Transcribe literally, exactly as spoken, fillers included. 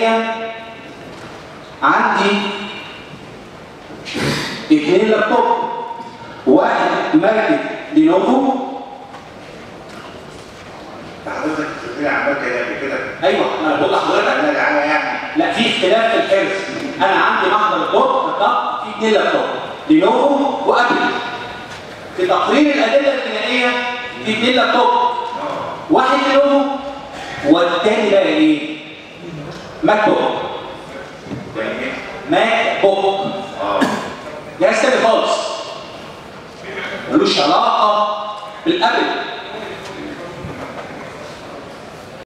الغنائيه عندي اثنين لابتوب، واحد ماركه لينوفو. حضرتك بتقولي عمال كده قبل كده. ايوه انا بقول لحضرتك انا يعني لا في اختلاف في الحرز. انا عندي محضر الدور بالضبط في اثنين لابتوب لينوفو وابل. في تقرير الادله الغنائيه في اثنين لابتوب، واحد لينوفو والتاني بقى ايه؟ ماك بوك. ماك بوك اه جهاز تاني خالص ملوش علاقه بالابل.